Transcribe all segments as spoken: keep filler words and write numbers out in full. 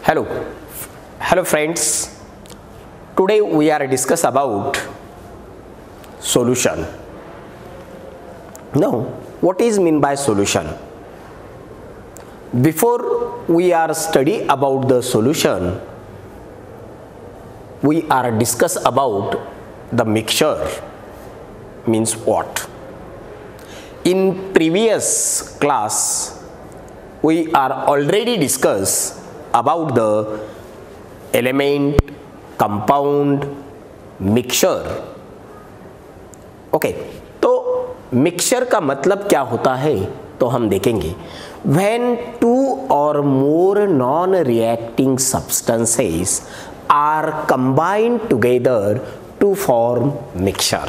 Hello, hello friends. Today we are discuss about solution. Now, what is mean by solution? Before we are study about the solution, we are discuss about the mixture means what. In previous class, we are already discuss about the element, compound, mixture. Okay okay, तो mixture का मतलब क्या होता है तो हम देखेंगे. When two or more non-reacting substances are combined together to form mixture.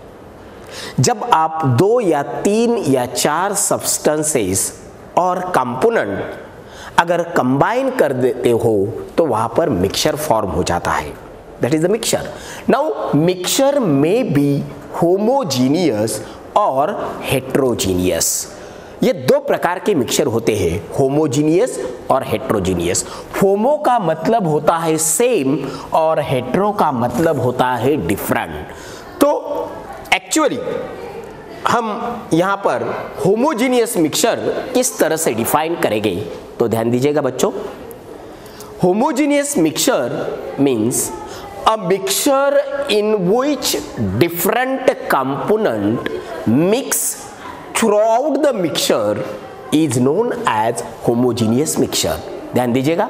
जब आप दो या तीन या चार सब्सटेंसेस और कंपोनेंट अगर कंबाइन कर देते हो तो वहां पर मिक्सचर फॉर्म हो जाता है. That is the mixture. Now mixture में बी होमोजीनियस और हेट्रोजीनियस. ये दो प्रकार के मिक्सचर होते हैं, होमोजीनियस और हेट्रोजीनियस. होमो का मतलब होता है सेम और हेट्रो का मतलब होता है डिफरेंट. तो एक्चुअली हम यहां पर होमोजीनियस मिक्सचर किस तरह से डिफाइन करेंगे तो ध्यान दीजिएगा बच्चों. Homogeneous mixture means a mixture in which different component mix throughout the mixture is known as homogeneous mixture. ध्यान दीजिएगा,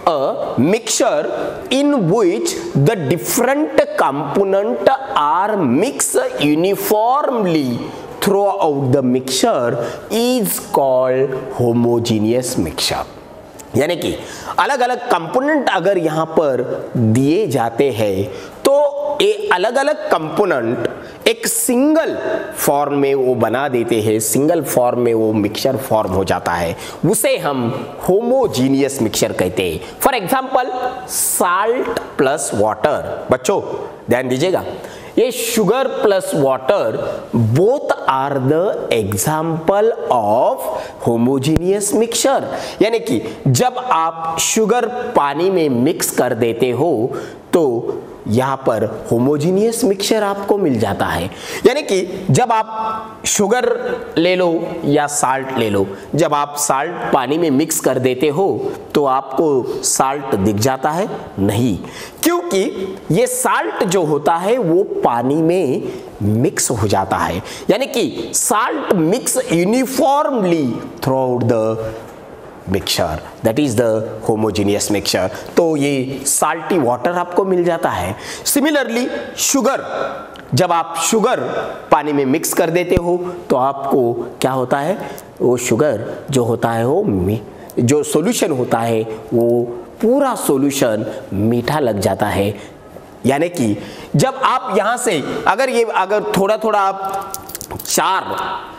a mixture in which the different component are mixed uniformly throughout the mixture is called homogeneous mixture. यानी कि अलग अलग component अगर यहाँ पर दिए जाते हैं तो ये अलग अलग कंपोनेंट एक सिंगल फॉर्म में वो बना देते हैं, सिंगल फॉर्म में वो मिक्सचर फॉर्म हो जाता है, उसे हम होमोजीनियस मिक्सचर कहते हैं. For example salt plus water. बच्चों ध्यान दीजिएगा, ये sugar plus water both are the example of homogeneous mixture. यानी कि जब आप शुगर पानी में मिक्स कर देते हो तो यहाँ पर होमोजीनियस मिक्सचर आपको मिल जाता है. यानी कि जब आप शुगर ले लो या साल्ट ले लो, जब आप साल्ट पानी में मिक्स कर देते हो तो आपको साल्ट दिख जाता है? नहीं, क्योंकि ये साल्ट जो होता है वो पानी में मिक्स हो जाता है. यानी कि salt mix uniformly throughout the mixture, that is the homogeneous mixture. तो ये साल्टी वाटर आपको मिल जाता है. सिमिलरली शुगर, जब आप शुगर पानी में मिक्स कर देते हो तो आपको क्या होता है, वो शुगर जो होता है वो जो सॉल्यूशन होता है वो पूरा सॉल्यूशन मीठा लग जाता है. यानी कि जब आप यहां से अगर ये अगर थोड़ा थोड़ा आप चार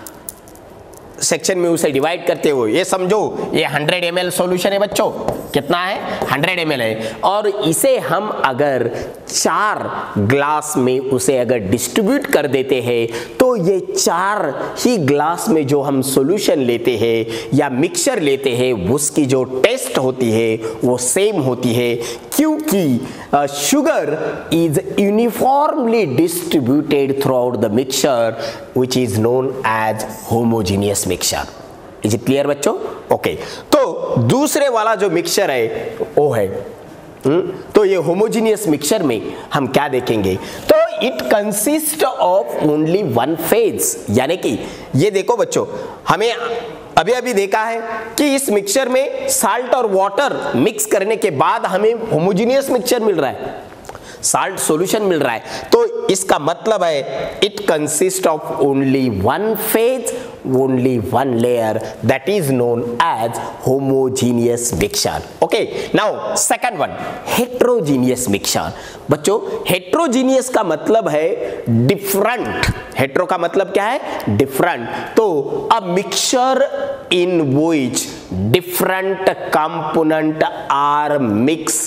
सेक्शन में उसे डिवाइड करते हो, ये समझो ये हंड्रेड एम एल सोल्यूशन है बच्चों. कितना है? हंड्रेड एम एल है. और इसे हम अगर चार ग्लास में उसे अगर डिस्ट्रीब्यूट कर देते हैं तो ये चार ही ग्लास में जो हम सॉल्यूशन लेते हैं या मिक्सचर लेते हैं उसकी जो टेस्ट होती है वो सेम होती है, क्योंकि sugar is uniformly distributed throughout the mixture which is known as homogeneous mixture. Is it clear बच्चों? ओके. तो दूसरे वाला जो मिक्सचर है वो है हुँ? तो ये होमोजीनियस मिक्सचर में हम क्या देखेंगे तो it consist of only one phase. यानी कि ये देखो बच्चों, हमें अभी अभी देखा है कि इस मिक्सचर में साल्ट और वाटर मिक्स करने के बाद हमें होमोजीनियस मिक्सचर मिल रहा है, साल्ट सॉल्यूशन मिल रहा है. तो इसका मतलब है it consist of only one phase, only one layer, that is known as homogeneous mixture. Okay. Now second one, heterogeneous mixture. बच्चों हेट्रोजीनियस का मतलब है डिफरेंट. हेट्रो का मतलब क्या है? डिफरेंट. तो a mixture in which different component are mix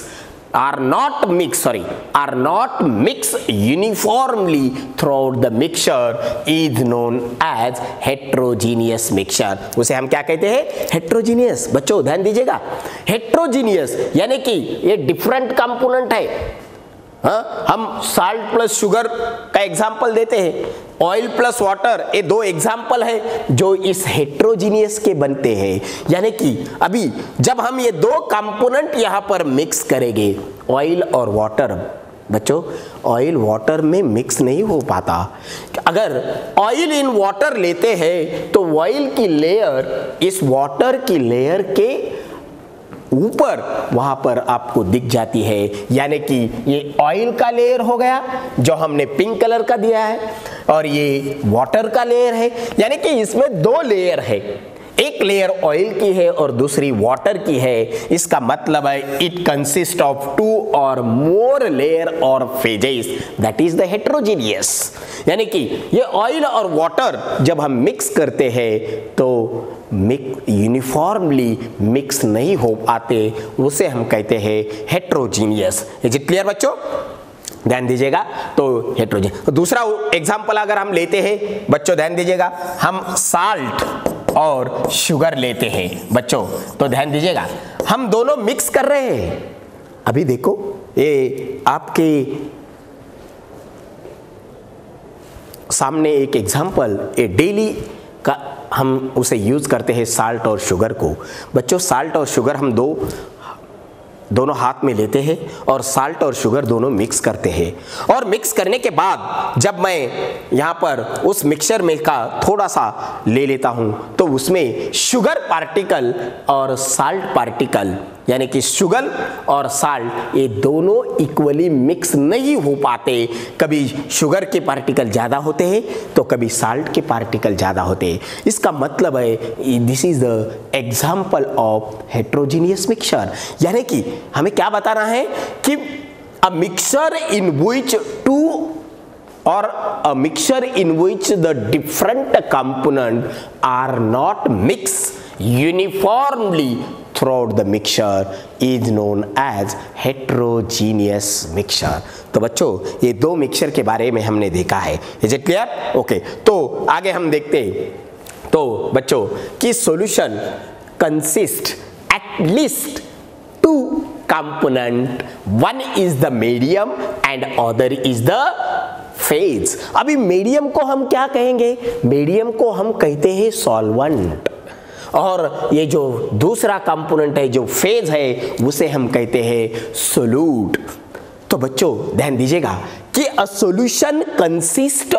are not mixed sorry are not mixed uniformly throughout the mixture is known as heterogeneous mixture। उसे हम क्या कहते हैं? heterogeneous। बच्चों ध्यान दीजिएगा, heterogeneous यानी कि ये डिफरेंट कंपोनेंट है। हाँ, हम साल्ट प्लस शुगर का एग्जाम्पल देते हैं, ऑयल प्लस वाटर, ये दो एग्जाम्पल है जो इस हेट्रोजीनियस के बनते हैं। यानी कि अभी जब हम ये दो कंपोनेंट यहाँ पर मिक्स करेंगे, ऑयल और वाटर, बच्चों ऑयल वाटर में मिक्स नहीं हो पाता। अगर ऑयल इन वाटर लेते हैं तो ऑयल की लेयर इस वाटर की लेयर के ऊपर वहां पर आपको दिख जाती है। यानी कि ये ऑयल का लेयर हो गया जो हमने पिंक कलर का दिया है, और ये वाटर का लेयर है। यानी कि इसमें दो लेयर है, एक लेयर ऑयल की है और दूसरी वाटर की है। इसका मतलब है it consist of two or more layer or phases, that is the heterogeneous. यानी कि ये ऑयल और वाटर जब हम मिक्स करते हैं तो मिक्स यूनिफॉर्मली मिक्स नहीं हो पाते, उसे हम कहते हैं हेट्रोजीनियस। इज इट क्लियर बच्चों? ध्यान दीजिएगा, तो हेट्रोजीनियस। तो दूसरा एग्जांपल अगर हम लेते हैं बच्चों, ध्यान दीजिएगा, हम साल्ट और शुगर लेते हैं बच्चों, तो ध्यान दीजिएगा, हम दोनों मिक्स कर रहे हैं। अभी देखो ये आपके सामने एक एग्जांपल, ये डेली का हम उसे यूज करते हैं साल्ट और शुगर को। बच्चों साल्ट और शुगर हम दो दोनों हाथ में लेते हैं और साल्ट और शुगर दोनों मिक्स करते हैं, और मिक्स करने के बाद जब मैं यहाँ पर उस मिक्सचर में का थोड़ा सा ले लेता हूँ तो उसमें शुगर पार्टिकल और साल्ट पार्टिकल, यानी कि शुगर और साल्ट ये दोनों इक्वली मिक्स नहीं हो पाते। कभी शुगर के पार्टिकल ज़्यादा होते हैं तो कभी साल्ट के पार्टिकल ज़्यादा होते हैं। इसका मतलब है this is the example of heterogeneous mixture. यानी कि हमें क्या बताना है कि a mixture in which two or a mixture in which the different components are not mixed uniformly throughout the mixture is known as heterogeneous mixture। तो बच्चों ये दो मिक्सचर के बारे में हमने देखा है। Is it clear? ओके, तो आगे हम देखते हैं तो बच्चों कि solution consist at least two component, one is the medium and other is the phase. अभी मीडियम को हम क्या कहेंगे? मीडियम को हम कहते हैं सॉल्वेंट, और ये जो दूसरा कंपोनेंट है जो फेज है उसे हम कहते हैं सोल्यूट। तो बच्चों ध्यान दीजिएगा कि a solution consist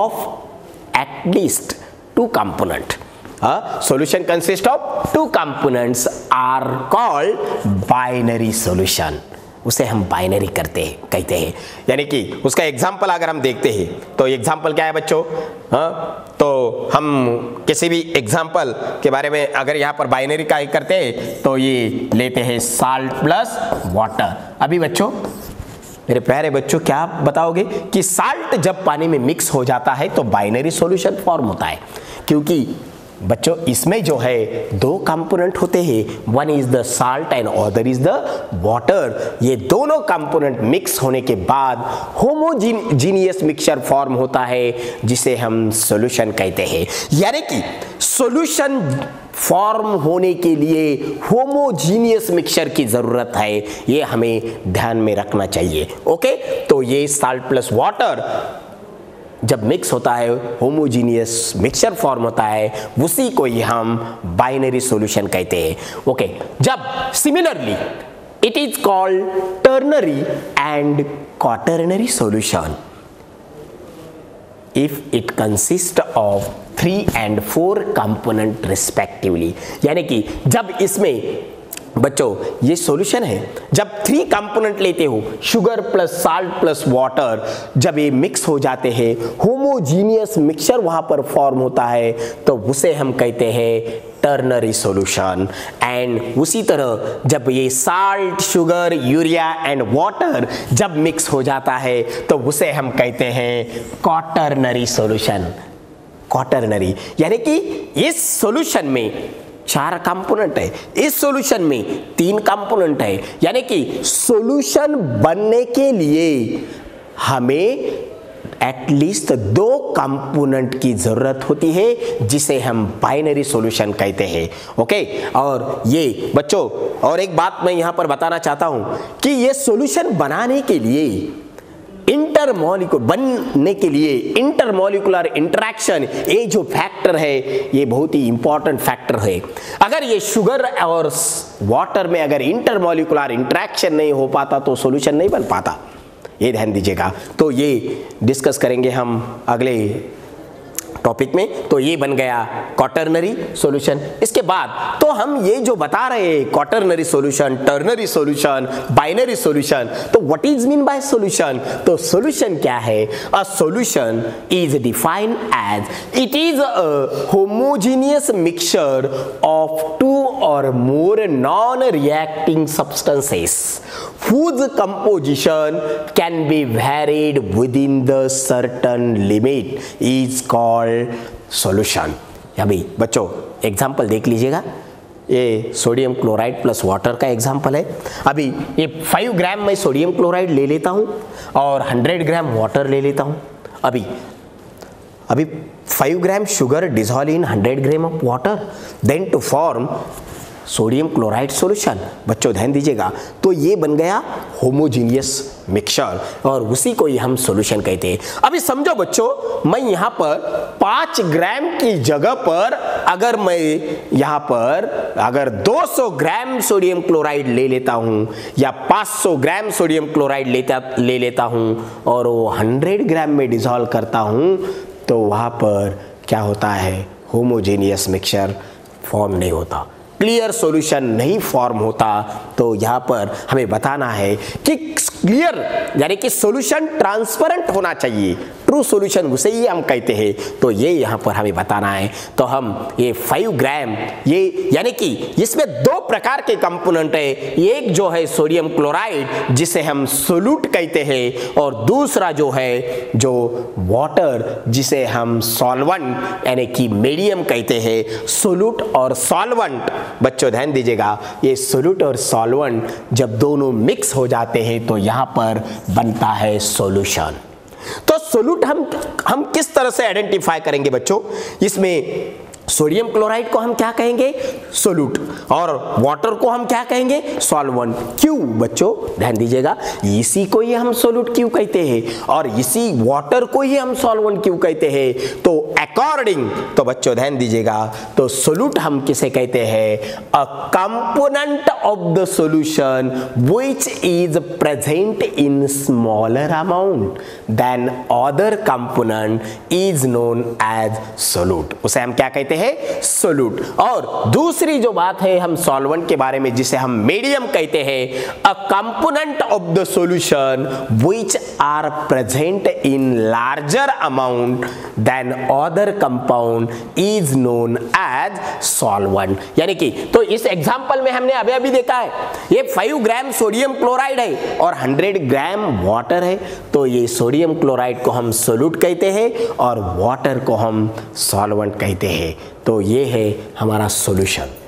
of at least two component. Solution consist of two components are called binary solution, उसे हम बाइनरी करते हैं कहते हैं। यानी कि उसका एग्जाम्पल अगर हम देखते हैं तो एग्जाम्पल क्या है बच्चों? हाँ, तो हम किसी भी एग्जाम्पल के बारे में अगर यहाँ पर बाइनरी का करते हैं तो ये लेते हैं साल्ट प्लस वाटर। अभी बच्चों मेरे प्यारे बच्चों क्या बताओगे कि साल्ट जब पानी में मिक्स हो जाता है तो बाइनरी सॉल्यूशन फॉर्म होता है, क्योंकि बच्चों इसमें जो है दो कंपोनेंट होते हैं, one is the salt and other is the water. ये दोनों कंपोनेंट मिक्स होने के बाद होमोजीनियस मिक्सचर फॉर्म होता है जिसे हम सॉल्यूशन कहते हैं। यानी कि सॉल्यूशन फॉर्म होने के लिए होमोजीनियस मिक्सचर की जरूरत है, ये हमें ध्यान में रखना चाहिए। ओके, तो ये साल्ट प्लस वाटर जब मिक्स होता है होमोजीनियस मिक्सचर फॉर्म होता है, उसी को ही हम बाइनरी सॉल्यूशन कहते हैं। ओके, जब similarly it is called ternary and quaternary solution if it consist of three and four component respectively. यानी कि जब इसमें बच्चों ये सॉल्यूशन है, जब थ्री कंपोनेंट लेते हो sugar plus salt plus water, जब ये मिक्स हो जाते हैं होमोजीनियस मिक्सचर वहां पर फॉर्म होता है तो उसे हम कहते हैं टर्नरी सॉल्यूशन। एंड उसी तरह जब ये salt sugar urea and water जब मिक्स हो जाता है तो उसे हम कहते हैं क्वाटर्नरी सॉल्यूशन। क्वाटर्नरी यानी कि इस सॉल्यूशन में चार कंपोनेंट है, इस सॉल्यूशन में तीन कंपोनेंट है, यानी कि सॉल्यूशन बनने के लिए हमें एटलीस्ट दो कंपोनेंट की जरूरत होती है, जिसे हम बाइनरी सॉल्यूशन कहते हैं। ओके, और ये बच्चों और एक बात मैं यहां पर बताना चाहता हूं कि ये सॉल्यूशन बनाने के लिए इंटरमॉलिक्यूलर बनने के लिए इंटरमॉलिक्यूलर इंटरेक्शन, ये जो फैक्टर है ये बहुत ही इंपॉर्टेंट फैक्टर है। अगर ये शुगर और वाटर में अगर इंटरमॉलिक्यूलर इंटरेक्शन नहीं हो पाता तो सॉल्यूशन नहीं बन पाता, ये ध्यान दीजिएगा। तो ये डिस्कस करेंगे हम अगले टॉपिक में। तो ये बन गया क्वाटरनरी सॉल्यूशन। इसके बाद तो हम ये जो बता रहे हैं quaternary solution, ternary solution, binary solution, तो what is mean by solution? तो सॉल्यूशन क्या है? A solution is defined as it is a homogeneous mixture of two or more non reacting substances whose composition can be varied within the certain limit is called solution। अभी बच्चों example देख लीजिएगा, ये sodium chloride plus water का example है। अभी ये five gram मैं सोडियम क्लोराइड ले लेता हूँ और हंड्रेड ग्राम वाटर ले लेता हूँ। अभी अभी five gram sugar dissolve in hundred gram of water then to form sodium chloride solution. बच्चों ध्यान दीजिएगा, तो ये बन गया होमोजीनियस मिक्सचर और उसी को ही हम सॉल्यूशन कहते हैं। अभी समझो बच्चों, मैं यहाँ पर पाँच ग्राम की जगह पर अगर मैं यहाँ पर अगर दो सौ ग्राम सोडियम क्लोराइड ले लेता हूँ या पाँच सौ ग्राम सोडियम क्लोराइड लेता ले लेता हूँ और वो हंड्रेड ग्राम में डिसॉल्व करता हूँ, तो वहाँ पर क्या होता है? होमोजीनियस मिक्सचर फॉर्म नहीं होता, क्लियर सॉल्यूशन नहीं फॉर्म होता। तो यहाँ पर हमें बताना है कि क्लियर यानी कि सॉल्यूशन ट्रांसपेरेंट होना चाहिए, ट्रू सॉल्यूशन उसे ही हम कहते हैं। तो ये यहाँ पर हमें बताना है। तो हम ये फाइव ग्राम ये यानी कि इसमें दो प्रकार के कंपोनेंट है, एक जो है सोडियम क्लोराइड जिसे हम सोल्यूट कहते हैं और दूसरा जो है जो वाटर जिसे हम सॉल्वेंट यानी कि मीडियम कहते हैं। सोल्यूट और सॉल्वेंट, बच्चों ध्यान दीजिएगा, ये सोल्यूट और सॉल्वेंट जब दोनों मिक्स हो जाते हैं तो यहाँ पर बनता है सॉल्यूशन। तो सोल्यूट हम हम किस तरह से आइडेंटिफाई करेंगे बच्चों? इसमें सोडियम क्लोराइड को हम क्या कहेंगे? सोल्यूट, और वाटर को हम क्या कहेंगे? सॉल्वेंट। क्यों बच्चों? ध्यान दीजिएगा, इसी को ही हम सोल्यूट क्यों कहते हैं और इसी वाटर को ही हम सॉल्वेंट क्यों कहते हैं? तो अकॉर्डिंग, तो बच्चों ध्यान दीजिएगा, तो सोल्यूट हम किसे कहते हैं? A component of the solution which is present in smaller amount than other component is known as solute. उसे हम क्या कहते हैं? सोल्यूट। और दूसरी जो बात है हम सॉल्वेंट के बारे में जिसे हम मीडियम कहते हैं, a component of the solution which are present in larger amount than other compound is known as solvent. यानी कि तो इस एग्जांपल में हमने अभी अभी देखा है ये फाइव ग्राम सोडियम क्लोराइड है और हंड्रेड ग्राम वाटर है, तो ये सोडियम क्लोराइड को हम सोल्यूट कहते हैं और वाटर को हम सॉल्वेंट कहते हैं। तो ये है हमारा सॉल्यूशन।